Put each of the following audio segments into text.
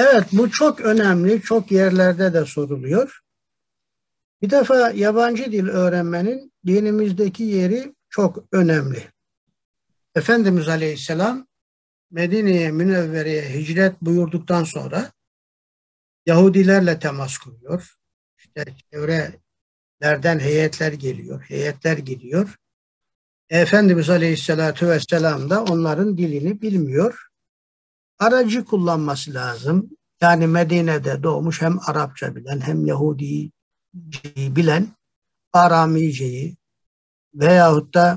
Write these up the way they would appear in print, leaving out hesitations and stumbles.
Evet, bu çok önemli, çok yerlerde de soruluyor. Bir defa yabancı dil öğrenmenin dinimizdeki yeri çok önemli. Efendimiz Aleyhisselam Medine-i Münevvere'ye hicret buyurduktan sonra Yahudilerle temas kuruyor. İşte çevrelerden heyetler geliyor, heyetler gidiyor. Efendimiz Aleyhisselatü Vesselam da onların dilini bilmiyor. Aracı kullanması lazım. Yani Medine'de doğmuş hem Arapça bilen hem Yahudi'yi bilen Aramice'yi veyahut da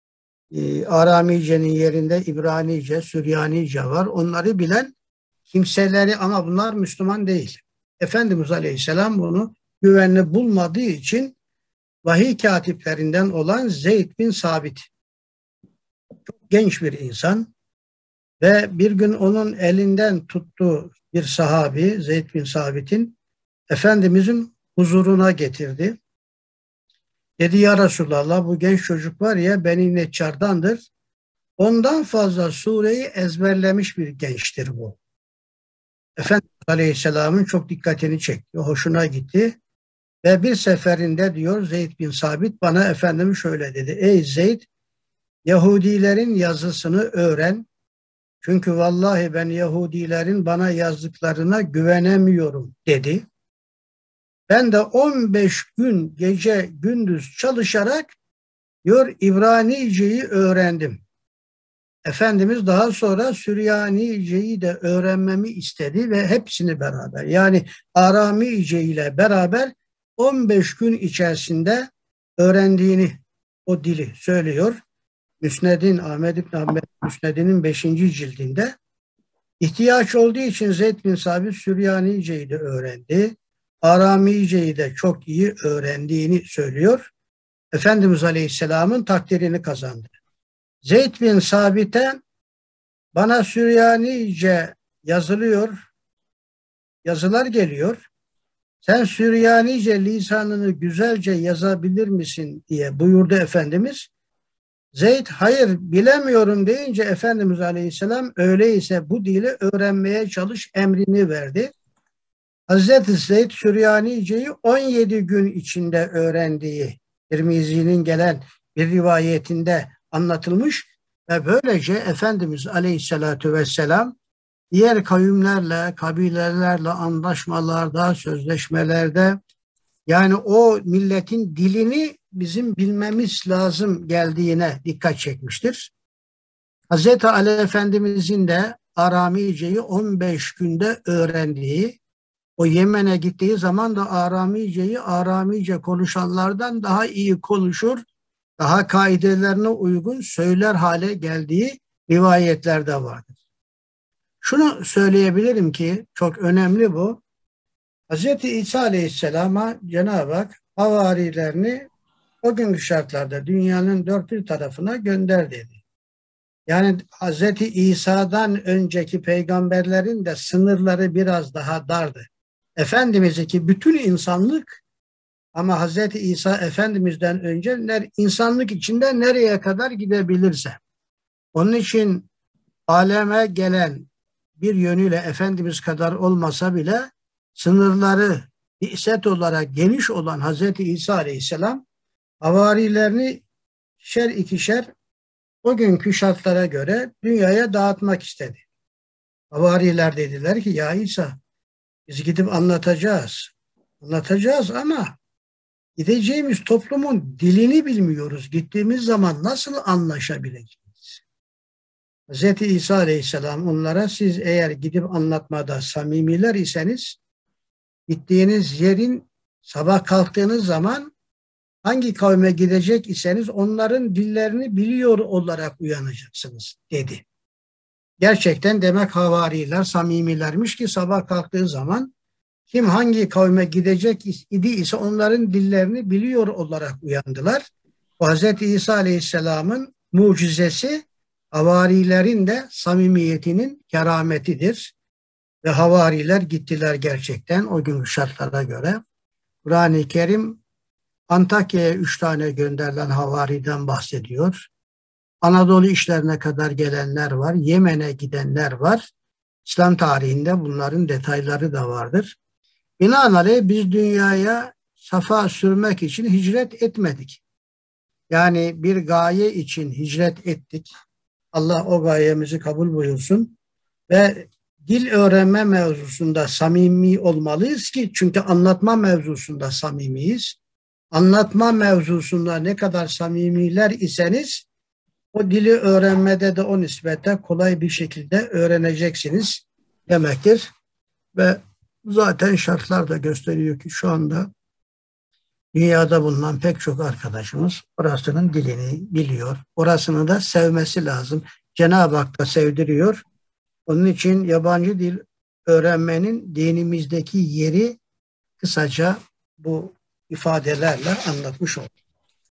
Aramice'nin yerinde İbranice, Süryanice var. Onları bilen kimseleri ama bunlar Müslüman değil. Efendimiz Aleyhisselam bunu güvenli bulmadığı için vahiy katiplerinden olan Zeyd bin Sabit, çok genç bir insan ve bir gün onun elinden tuttuğu bir sahabi Zeyd bin Sabit'in Efendimizin huzuruna getirdi. Dedi ya Resulallah, bu genç çocuk var ya Beni Neccar'dandır. Ondan fazla sureyi ezberlemiş bir gençtir bu. Efendimiz Aleyhisselam'ın çok dikkatini çekti. Hoşuna gitti. Ve bir seferinde diyor Zeyd bin Sabit bana Efendimiz şöyle dedi. Ey Zeyd, Yahudilerin yazısını öğren. Çünkü vallahi ben Yahudilerin bana yazdıklarına güvenemiyorum dedi. Ben de 15 gün gece gündüz çalışarak diyor İbranice'yi öğrendim. Efendimiz daha sonra Süryanice'yi de öğrenmemi istedi ve hepsini beraber yani Aramice ile beraber 15 gün içerisinde öğrendiğini o dili söylüyor. Müsned'in Ahmed İbn Hanbel Müsned'inin 5. cildinde ihtiyaç olduğu için Zeyd bin Sabit Süryanice'yi de öğrendi. Aramice'yi de çok iyi öğrendiğini söylüyor. Efendimiz Aleyhisselam'ın takdirini kazandı. Zeyd bin Sabit'e bana Süryanice yazılar geliyor. Sen Süryanice lisanını güzelce yazabilir misin diye buyurdu Efendimiz. Zeyd hayır bilemiyorum deyince Efendimiz Aleyhisselam öyleyse bu dili öğrenmeye çalış emrini verdi. Hazreti Zeyd Süryanice'yi 17 gün içinde öğrendiği Tirmizi'nin gelen bir rivayetinde anlatılmış ve böylece Efendimiz Aleyhisselatü Vesselam diğer kavimlerle, kabilelerle anlaşmalarda, sözleşmelerde yani o milletin dilini bizim bilmemiz lazım geldiğine dikkat çekmiştir. Hazreti Ali Efendimizin de Aramice'yi 15 günde öğrendiği, o Yemen'e gittiği zaman da Aramice konuşanlardan daha iyi konuşur, daha kaidelerine uygun söyler hale geldiği rivayetlerde vardır. Şunu söyleyebilirim ki çok önemli bu. Hz. İsa Aleyhisselam'a Cenab-ı Hak havarilerini o günkü şartlarda dünyanın dört bir tarafına gönder dedi. Yani Hz. İsa'dan önceki peygamberlerin de sınırları biraz daha dardı. Efendimiz'deki bütün insanlık ama Hz. İsa Efendimiz'den önce insanlık içinde nereye kadar gidebilirse. Onun için aleme gelen bir yönüyle Efendimiz kadar olmasa bile sınırları bi'set olarak geniş olan Hz. İsa Aleyhisselam havarilerini ikişer o günkü şartlara göre dünyaya dağıtmak istedi. Havariler dediler ki ya İsa biz gidip anlatacağız. Anlatacağız ama gideceğimiz toplumun dilini bilmiyoruz. Gittiğimiz zaman nasıl anlaşabileceğiz? Hz. İsa Aleyhisselam onlara siz eğer gidip anlatmada samimiler iseniz gittiğiniz yerin sabah kalktığınız zaman hangi kavme gidecek iseniz onların dillerini biliyor olarak uyanacaksınız dedi. Gerçekten demek havariler samimilermiş ki sabah kalktığı zaman kim hangi kavme gidecek ise onların dillerini biliyor olarak uyandılar. O Hz. İsa Aleyhisselam'ın mucizesi havarilerin de samimiyetinin kerametidir. Ve havariler gittiler gerçekten o gün şartlara göre. Kur'an-ı Kerim Antakya'ya 3 tane gönderilen havariden bahsediyor. Anadolu işlerine kadar gelenler var. Yemen'e gidenler var. İslam tarihinde bunların detayları da vardır. Binaenaleyh biz dünyaya safa sürmek için hicret etmedik. Yani bir gaye için hicret ettik. Allah o gayemizi kabul buyursun. Ve dil öğrenme mevzusunda samimi olmalıyız ki çünkü anlatma mevzusunda samimiyiz. Anlatma mevzusunda ne kadar samimiler iseniz o dili öğrenmede de o nispette kolay bir şekilde öğreneceksiniz demektir. Ve zaten şartlar da gösteriyor ki şu anda dünyada bulunan pek çok arkadaşımız orasının dilini biliyor. Orasını da sevmesi lazım. Cenab-ı Hak da sevdiriyor. Onun için yabancı dil öğrenmenin dinimizdeki yeri kısaca bu ifadelerle anlatmış olduk.